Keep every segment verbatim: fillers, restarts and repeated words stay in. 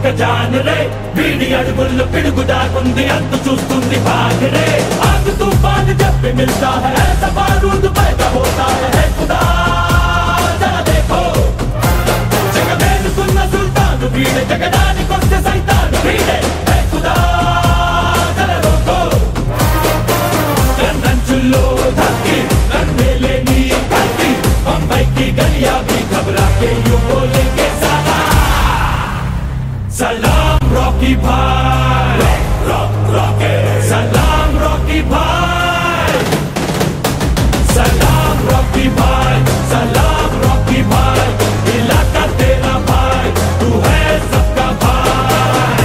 John రే వీడి అడుగుల్లో పిడుగు దాకుంది అంతు చూస్తుంది భాగరే ఆగు తూఫాన్ జబ్బి మిల్తా హై ऐसा बारूद पैदा होता है खुदा जरा देखो జగమేలుకున్న సుల్తాను వీడే జగడానికొస్తే సైతాను వీడే హై ఖుదా జర రోకో కన్నంచుల్లో ధక్కి నన్నే లేని కల్కి बम्बई की गलियां भी घबरा के यूं बोलेंगे सलाम रॉकी भाई रॉक रॉके सलाम रॉकी भाई सलाम रॉकी भाई सलाम रॉकी भाई इलाका तेरा भाई तू है सबका भाई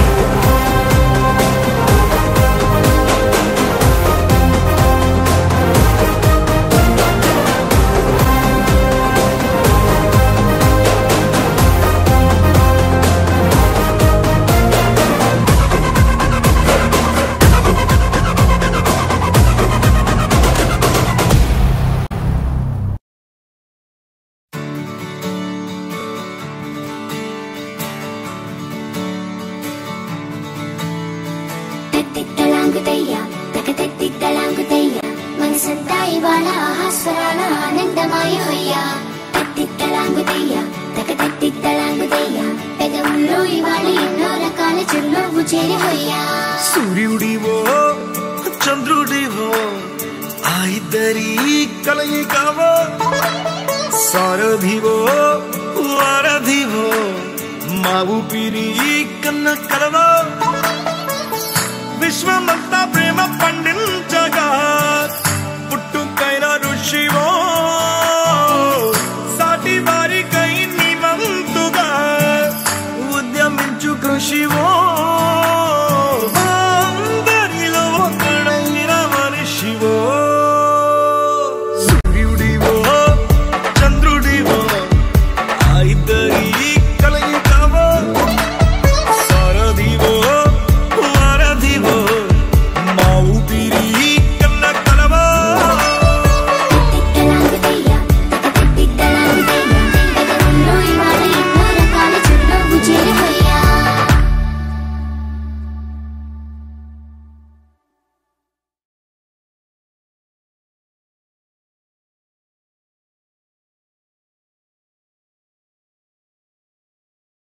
సూర్యుడివో చంద్రుడివో ఆ ఇద్దరి కలయికవో సారథివో వారధివో మా ఊపిరి కన్న కలవో విశ్వమంతా ప్రేమ పండించగా పుట్టుకైన ఋషివో సాటి వారికై నిమంతుగా ఉద్యమించు కృషివో